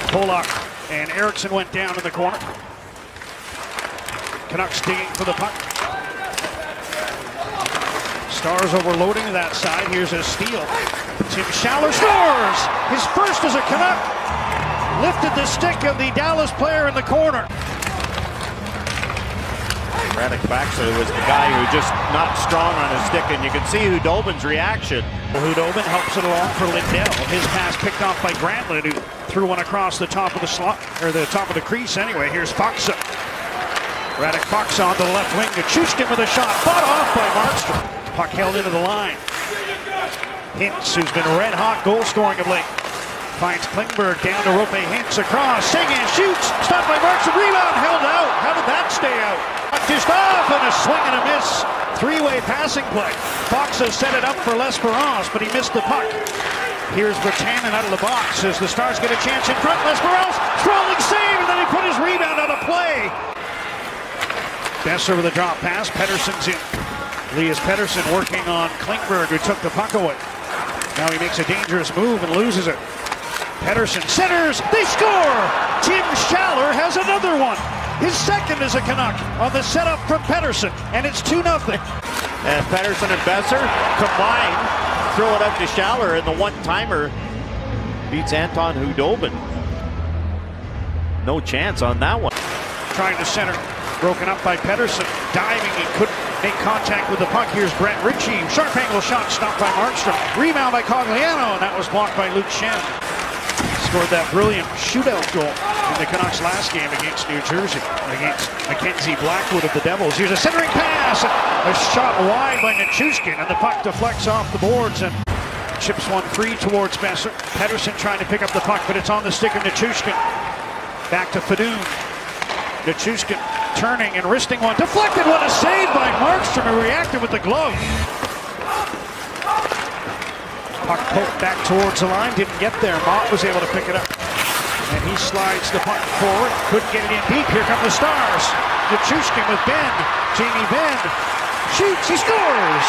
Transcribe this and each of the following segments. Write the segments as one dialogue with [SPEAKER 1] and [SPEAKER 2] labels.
[SPEAKER 1] Pollock and Eriksson went down in the corner. Canucks digging for the puck. Stars overloading that side. Here's a steal. Tim Schaller scores! His first as a Canuck. Lifted the stick of the Dallas player in the corner.
[SPEAKER 2] Radek Faksa was the guy who just not strong on his stick, and you can see Hudobin's reaction.
[SPEAKER 1] Hudobin helps it along for Lindell. His pass picked off by Granlund, who threw one across the top of the slot, or the top of the crease anyway. Here's Faksa. Radek Faksa on the left wing. Nichushkin with a shot, fought off by Markstrom. Puck held into the line. Hintz, who's been red hot goal scoring of late, finds Klingberg down to Roope Hintz across. Seguin shoots, stopped by Markstrom. Rebound held out. How did that stay out? Dished off and a swing and a miss. Three-way passing play. Faksa set it up for L'Esperance, but he missed the puck. Here's Virtanen out of the box as the Stars get a chance in front. L'Esperance, sprawling save, and then he put his rebound out of play. Besser with a drop pass. Pettersson's in. Elias Pettersson working on Klingberg, who took the puck away. Now he makes a dangerous move and loses it. Pettersson centers. They score! Tim Schaller has another one. His second is a Canuck on the setup from Pettersson, and it's 2-0.
[SPEAKER 2] And Pettersson and Besser combine, throw it up to Schaller, and the one-timer beats Anton Hudobin. No chance on that one.
[SPEAKER 1] Trying to center, broken up by Pettersson. Diving, he couldn't make contact with the puck. Here's Brett Ritchie. Sharp angle shot stopped by Markstrom. Rebound by Cogliano, and that was blocked by Luke Schenn. Scored that brilliant shootout goal in the Canucks last game against New Jersey, against Mackenzie Blackwood of the Devils. Here's a centering pass, a shot wide by Nichushkin, and the puck deflects off the boards and chips one free towards Besser. Pettersson trying to pick up the puck, but it's on the stick of Nichushkin. Back to Fedun. Nichushkin turning and wristing one, deflected. What a save by Markstrom, who reacted with the glove. Puck poked back towards the line, didn't get there. Mott was able to pick it up. And he slides the puck forward, couldn't get it in deep. Here come the Stars. Nichushkin with Benn. Jamie Benn shoots, he scores!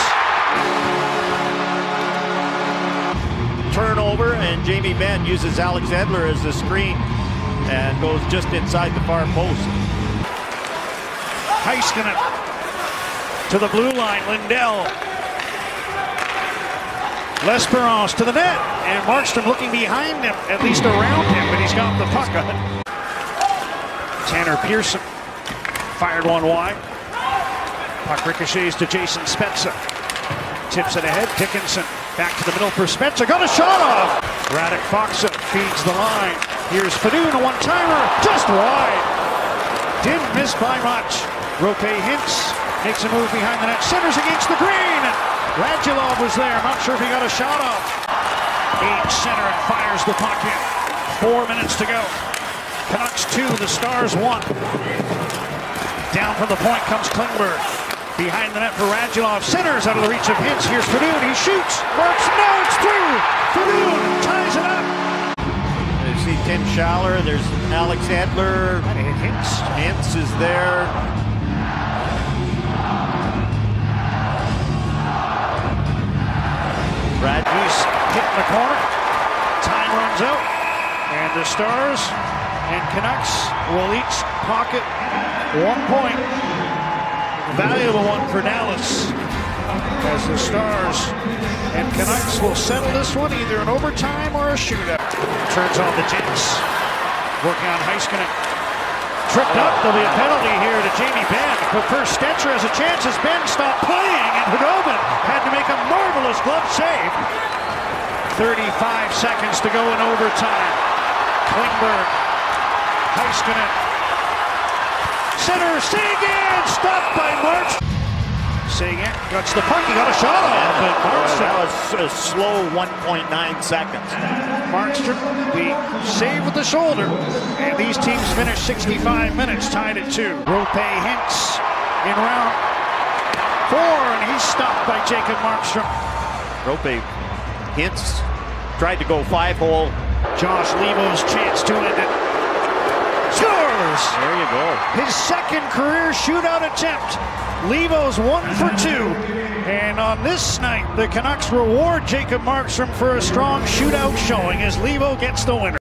[SPEAKER 2] Turnover, and Jamie Benn uses Alex Edler as the screen and goes just inside the far post.
[SPEAKER 1] Heiskanen to the blue line, Lindell. L'Esperance to the net, and Markstrom looking behind him, at least around him, but he's got the puck. Tanner Pearson fired one wide. Puck ricochets to Jason Spezza. Tips it ahead, Dickinson back to the middle for Spezza, got a shot off! Radek Faksa feeds the line. Here's Fedun, a one-timer, just wide. Didn't miss by much. Roope Hintz makes a move behind the net, centers against the green. Radulov was there, I'm not sure if he got a shot off. Age center and fires the puck in. 4 minutes to go. Canucks 2, the Stars 1. Down from the point comes Klingberg. Behind the net for Radulov, centers out of the reach of Hintz. Here's Fedun, he shoots, marks, no, it's through! Fedun ties it up!
[SPEAKER 2] You see Tim Schaller, there's Alex Edler. Hintz is there.
[SPEAKER 1] He's hitting the corner. Time runs out. And the Stars and Canucks will each pocket 1 point. Valuable one for Dallas. As the Stars and Canucks will settle this one either in overtime or a shootout. Turns on the Jets. Working on Heiskanen. Tripped up. There'll be a penalty here to Jamie Benn. But first, Stetcher has a chance as Benn stopped playing, and Hudobin had to make a marvelous glove save. 35 seconds to go in overtime. Klingberg, Heiskanen, center, Seguin, stopped by Markstrom. Seguin guts the puck, he got a shot off, but Markstrom.
[SPEAKER 2] That was a slow 1.9 seconds.
[SPEAKER 1] Markstrom, the save with the shoulder, and these teams finished 65 minutes, tied at 2. Roope Hintz in round 4, and he's stopped by Jacob Markstrom.
[SPEAKER 2] Roope Hintz tried to go 5-hole.
[SPEAKER 1] Josh Leivo's chance to end it. Scores!
[SPEAKER 2] There you go.
[SPEAKER 1] His second career shootout attempt. Leivo's 1 for 2. And on this night, the Canucks reward Jacob Markstrom for a strong shootout showing as Leivo gets the winner.